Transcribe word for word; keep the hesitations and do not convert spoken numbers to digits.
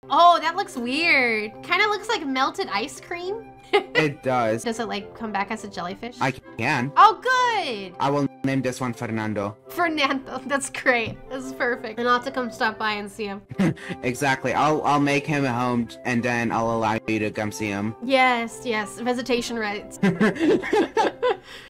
Oh, that looks weird. Kind of looks like melted ice cream. It does. Does it like come back as a jellyfish? I can. Oh, good. I will name this one Fernando. Fernando, that's great. This is perfect. And I'll have to come stop by and see him. Exactly. I'll I'll make him a home, and then I'll allow you to come see him. Yes, yes. Visitation rights.